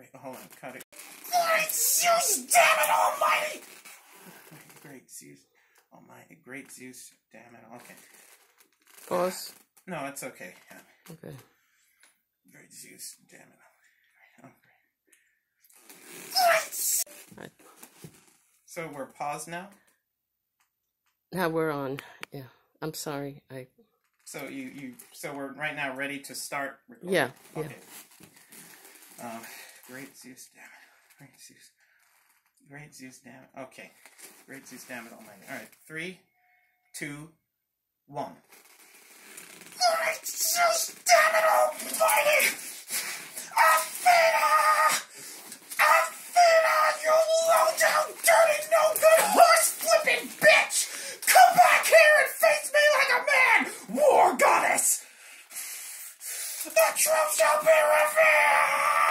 Wait, hold on, cut it. Great Zeus, damn it almighty! Great Zeus, almighty, great Zeus, damn it, okay. Pause. No, it's okay. Yeah. Okay. Great Zeus, damn it. Oh, Right. so we're paused now? Now we're on. Yeah. I'm sorry. So so we're right now ready to start recording? Yeah. Okay. Great Zeus, damn it. Great Zeus. Great Zeus, damn it. Okay. Great Zeus, damn it almighty. Alright, 3, 2, 1. Great Zeus, damn it almighty! Athena! Athena, you low-down, dirty, no-good, horse-flipping bitch! Come back here and face me like a man! War goddess! The truth shall be revealed!